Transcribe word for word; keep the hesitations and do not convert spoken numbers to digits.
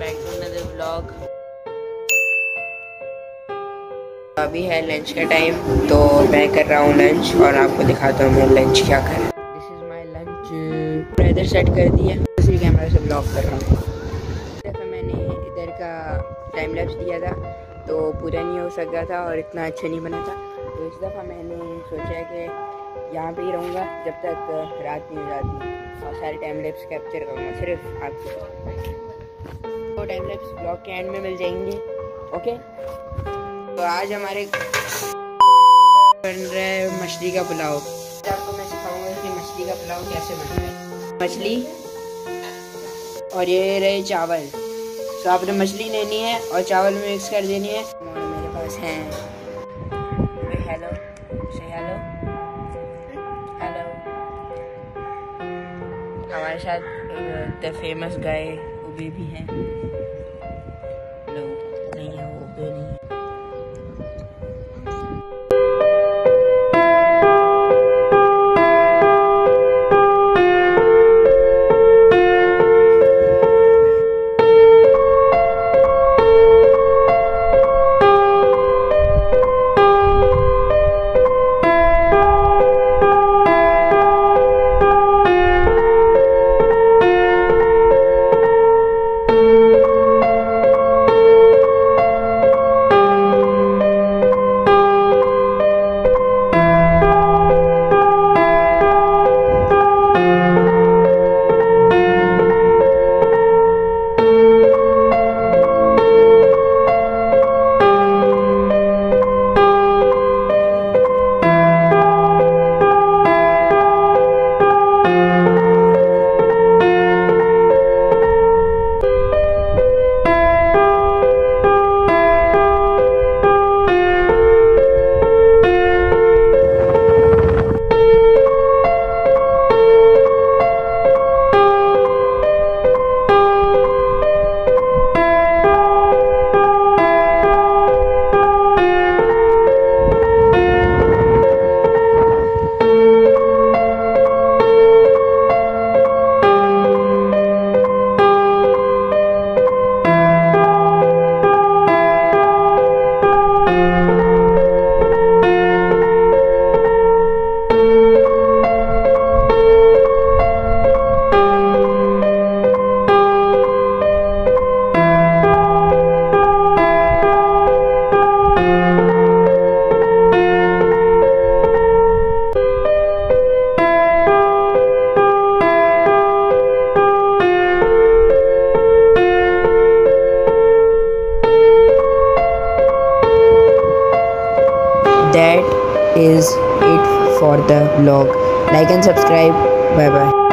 Back to another vlog. अभी है lunch का टाइम, तो मैं कर रहा हूँ लंच और आपको दिखाता हूँ मैं लंच क्या कर रहा हूँ। This is my lunch. इधर सेट कर दिया, दूसरी कैमरा से ब्लॉग कर रहा हूँ। दफ़ा मैंने इधर का टाइम लैप्स दिया था तो पूरा नहीं हो सका था और इतना अच्छा नहीं बना था, तो इस दफ़ा मैंने सोचा कि यहाँ पे ही रहूँगा जब तक रात नहीं हो जाती और सारे टाइम लैप्स कैप्चर करूँगा सिर्फ आपको। तो टाइम लैप्स ब्लॉग के एंड में मिल जाएंगे। ओके, तो आज हमारे बन रहा है मछली का पुलाव। आपको मैं सिखाऊंगा कि मछली का पुलाव कैसे बनता है। मछली और ये रहे चावल, तो आपने मछली लेनी है और चावल में मिक्स कर देनी है। और मेरे पास हैं हेलो से हेलो हेलो हमारे साथ द फेमस गाय उबे भी हैं। हेलो नहीं है, वो उबे नहीं है। That is it for the vlog. Like and subscribe. Bye bye.